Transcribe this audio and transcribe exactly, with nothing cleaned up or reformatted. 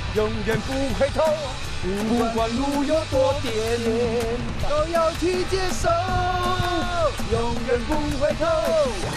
永远不回头。不管路有多颠，都要去接受，永远不回头。